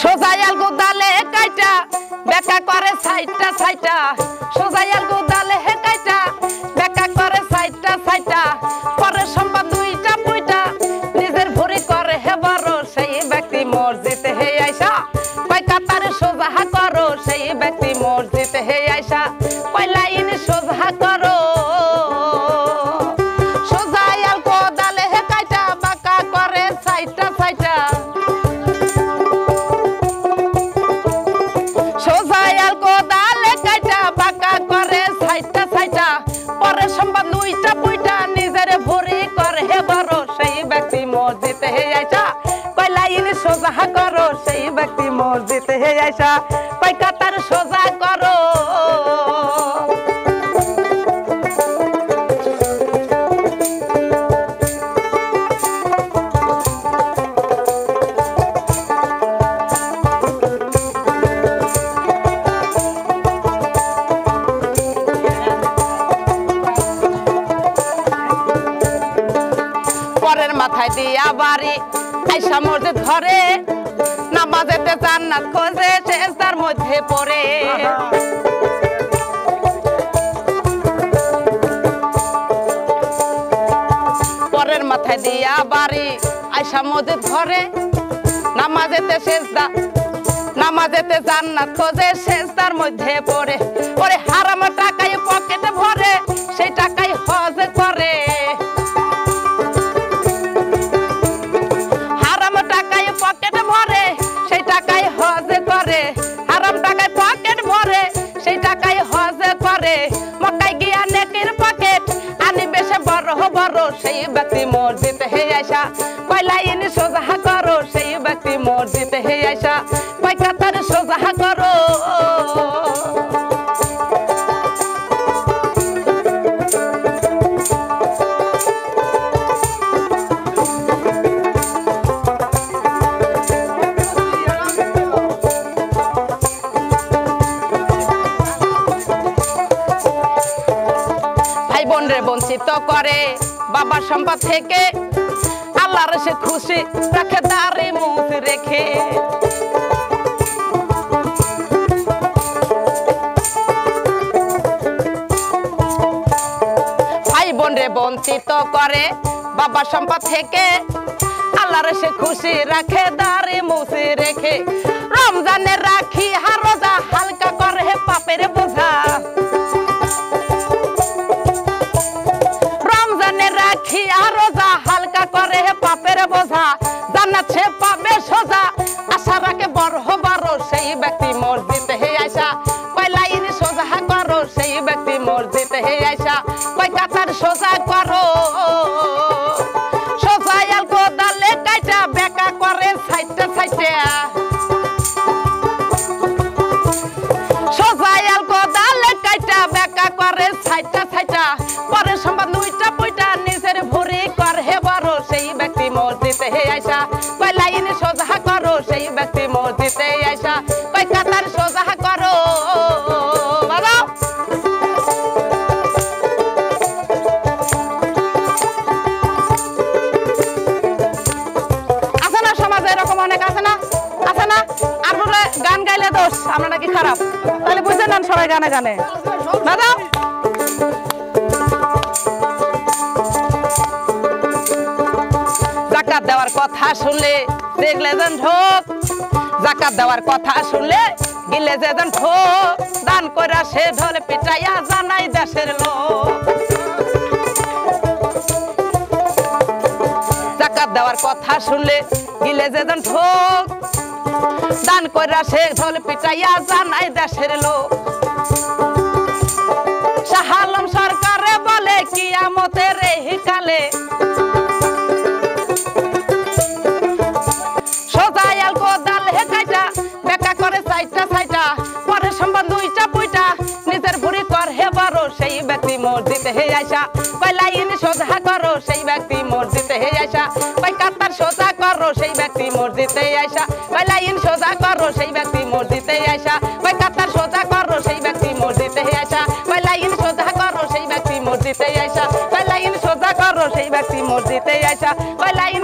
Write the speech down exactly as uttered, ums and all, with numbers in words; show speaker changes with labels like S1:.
S1: সোজায়াল গোদালে কাইটা বেকা করে সাইটা সাইটা সোজায়াল গোদালে কাইটা বেকা করে সাইটা সাইটা পরে সম্পদ দুইটা পুইটা নিজের ভরি করে হে বড় সেই ব্যক্তি মসজিদ হে আইসা কয় কাতারে সোজা করো সেই ব্যক্তি মসজিদ হে আইসা কয় লাইন সোজা করো সোজায়াল গোদালে কাইটা বেকা করে সাইটা সাইটা সোজায়াল গোদালে কাইটা বাঁকা করে সাইটা সাইটা পরে সম্পদ দুইটা পুইটা নিজের ভরি করে হে বড় সেই ব্যক্তি মসজিদ হে আইসা কয় লাইন সোজা করো সেই ব্যক্তি মসজিদ হে আইসা কয় কাতার সোজা করো মাথায় দিয়া বাড়ি আইসা মসজিদ ঘরে নামাজেতে জান্নাত খোঁজে সেজদার মধ্যে পড়ে পরের মাথায় দিয়া বাড়ি আইসা মসজিদ ঘরে নামাজেতে সেজদা নামাজেতে জান্নাত খোঁজে সেজদার মধ্যে পড়ে ওরে হারাম টাকায় পকেটে ভরে সেই টাকায় হজ করে হারাম টাকায় পকেট ভরে সেই টাকায় হজ করে মক্কায় গিয়া নেকির পকেট আনি বেশে বড় বড় সেই ব্যক্তি মসজিদ হে আইসা কয় লাইন সোজা করো সেই ব্যক্তি মসজিদ হে আইসা কয় কাতার সোজা করো বঞ্চিত করে বাবার সম্পদ থেকে আল্লাহর সে খুশি রাখে দাড়ি মুখ রেখে ভাই বোন রে বঞ্চিত করে বাবার সম্পদ থেকে আল্লাহর সে খুশি রাখে দাড়ি মুখ রেখে রমজানে রাখি আর রোজা হালকা করে পাপের বোঝা রাখি আর রোজা হালকা করে পাপের বোঝা জান্নাত সে পাবে সোজা আশা রাখে বড় বড় সেই ব্যক্তি মসজিদ হে আইসা কয় লাইন সোজা করো সেই ব্যক্তি মসজিদ হে আইসা কয় কাতার সোজা করো সোজায়াল গোদালে কাইটা বেকা করে সাইটা সাইটা সোজায়াল গোদালে কাইটা বেকা করে সাইটা সাইটা পরে সম্পদ দুইটা পুইটা নিজের ভরি করে হে বড় সেই ব্যক্তি মসজিদ হে আইসা কয় লাইন সোজা করো সেই ব্যক্তি মসজিদ হে আইসা কয় কাতার সোজা করো বাবা আছে না সমাজে এরকম অনেক আছে না আছে না আর বলে গান গাইলে দোষ আমরা নাকি খারাপ তাহলে বুঝে নেন সবাই গানে গানে বাবা জাকাত দেওয়ার কথা শুনলে দেখলে যেন ঢোক জাকাত দেওয়ার কথা শুনলে গিলে যে যেন ঢোক দান কইরা সে ঢোল পিটাইয়া জানাই দেশের লোক জাকাত দেওয়ার কথা শুনলে গিলে যে যেন ঢোক দান কইরা সে ঢোল পিটাইয়া জানাই দেশের লোক শাহ আলম সরকারে বলে কিয়ামতের এই কালে সোজায়াল গোদালে কাইটা বেকা করে সাইটা সাইটা পরে সম্পদ দুইটা পুইটা নিজের ভরি করে হে বড় সেই ব্যক্তি মসজিদ হে আইসা কয় লাইন সোজা করো সেই ব্যক্তি মসজিদ হে আইসা কয় কাতার সোজা করো সেই ব্যক্তি মসজিদ হে আইসা কয় লাইন সোজা করো সেই ব্যক্তি মসজিদ হে আইসা কয় কাতার সোজা করো সেই ব্যক্তি মসজিদ হে আইসা কয় লাইন সোজা করো সেই ব্যক্তি মসজিদ হে আইসা কয় লাইন সোজা করো সেই ব্যক্তি মসজিদ হে আইসা কয় লাইন